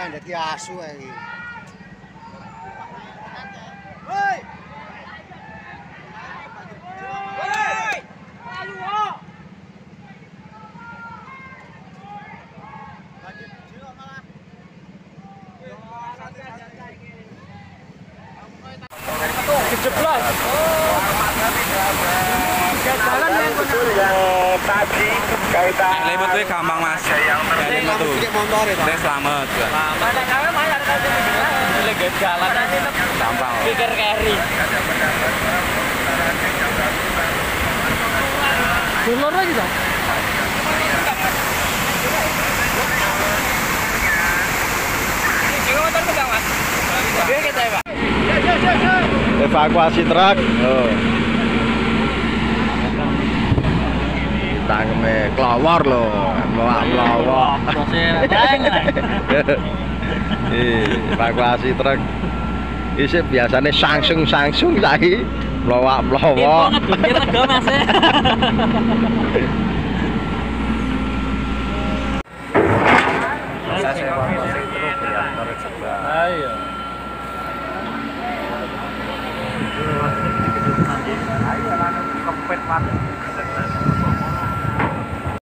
dadi asu ae iki. Jeblos. Jalan yang tadi kaitan lemut itu gampang mas. Lemut tuh. Saya selamat. mana kami malah lagi jalan nanti Gampang. pikir carry. Dulur lagi dong. Ini motor pegang mas. Dia kita ya pak. evakuasi truk. Oh. Tangme kelawar loh, melawak. Evakuasi truk. Isi biasanya sangsung lagi melawak. Mas. Proses evakuasi truk diantar juga. Ayo. Ayo, kempet mas.